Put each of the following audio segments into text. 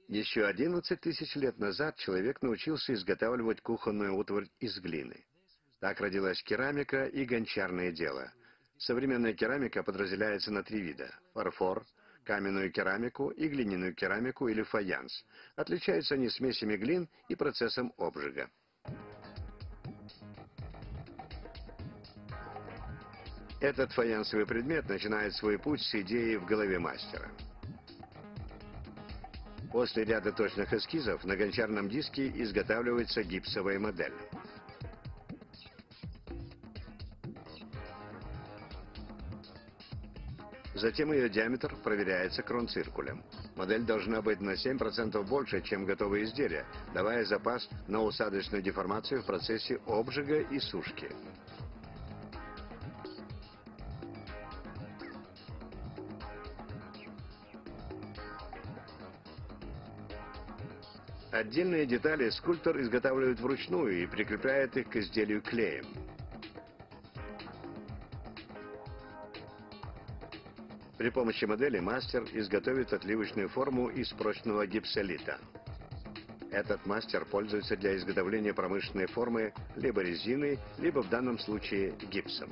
Еще 11 тысяч лет назад человек научился изготавливать кухонную утварь из глины. Так родилась керамика и гончарное дело. Современная керамика подразделяется на три вида: фарфор, каменную керамику и глиняную керамику или фаянс. Отличаются они смесями глин и процессом обжига. Этот фаянсовый предмет начинает свой путь с идеи в голове мастера. После ряда точных эскизов на гончарном диске изготавливается гипсовая модель. Затем ее диаметр проверяется кронциркулем. Модель должна быть на 7% больше, чем готовые изделия, давая запас на усадочную деформацию в процессе обжига и сушки. Отдельные детали скульптор изготавливает вручную и прикрепляет их к изделию клеем. При помощи модели мастер изготовит отливочную форму из прочного гипсолита. Этот мастер пользуется для изготовления промышленной формы либо резиной, либо в данном случае гипсом.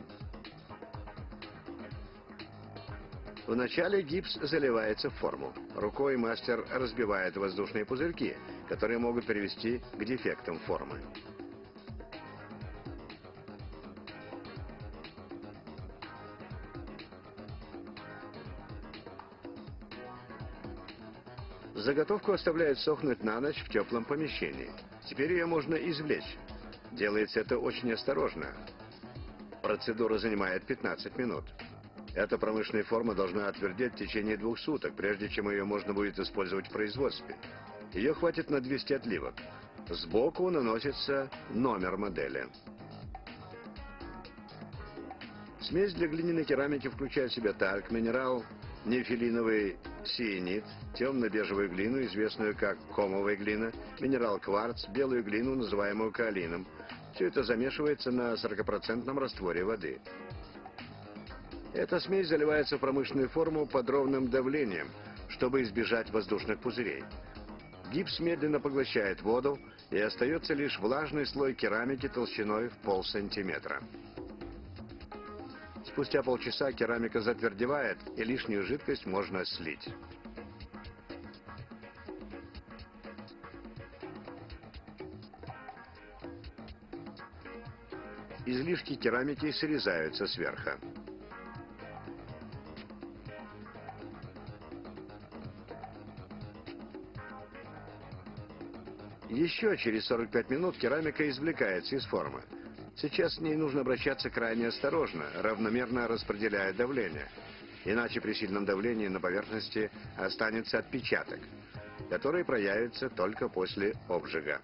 Вначале гипс заливается в форму. Рукой мастер разбивает воздушные пузырьки, которые могут привести к дефектам формы. Заготовку оставляют сохнуть на ночь в теплом помещении. Теперь ее можно извлечь. Делается это очень осторожно. Процедура занимает 15 минут. Эта промышленная форма должна отвердеть в течение 2 суток, прежде чем ее можно будет использовать в производстве. Ее хватит на 200 отливок. Сбоку наносится номер модели. Смесь для глиняной керамики включает в себя тальк, минерал, нефилиновый сиенит, темно-бежевую глину, известную как комовая глина, минерал кварц, белую глину, называемую каолином. Все это замешивается на 40% растворе воды. Эта смесь заливается в промышленную форму под ровным давлением, чтобы избежать воздушных пузырей. Гипс медленно поглощает воду, и остается лишь влажный слой керамики толщиной в полсантиметра. Спустя полчаса керамика затвердевает, и лишнюю жидкость можно слить. Излишки керамики срезаются сверху. Еще через 45 минут керамика извлекается из формы. Сейчас с ней нужно обращаться крайне осторожно, равномерно распределяя давление. Иначе при сильном давлении на поверхности останется отпечаток, который проявится только после обжига.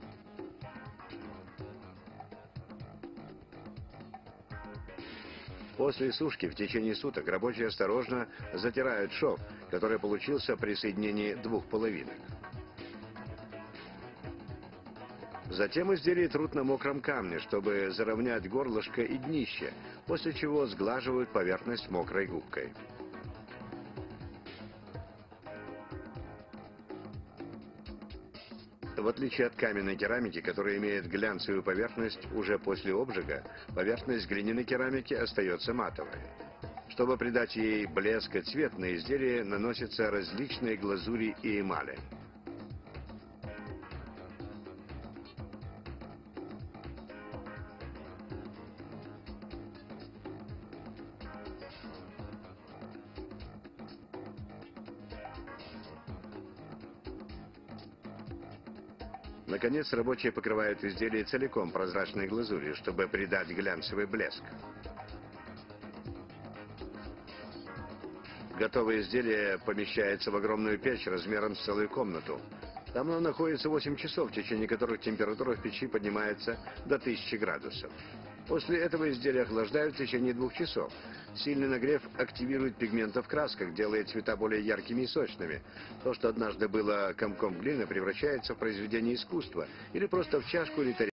После сушки в течение суток рабочие осторожно затирают шов, который получился при соединении 2 половинок. Затем изделие трут на мокром камне, чтобы заровнять горлышко и днище, после чего сглаживают поверхность мокрой губкой. В отличие от каменной керамики, которая имеет глянцевую поверхность, уже после обжига поверхность глиняной керамики остается матовой. Чтобы придать ей блеск и цвет, на изделие наносятся различные глазури и эмали. Наконец, рабочие покрывают изделие целиком прозрачной глазурью, чтобы придать глянцевый блеск. Готовое изделие помещается в огромную печь размером с целую комнату. Там оно находится 8 часов, в течение которых температура в печи поднимается до 1000 градусов. После этого изделия охлаждают в течение 2 часов. Сильный нагрев активирует пигменты в красках, делает цвета более яркими и сочными. То, что однажды было комком глины, превращается в произведение искусства или просто в чашку или тарелку.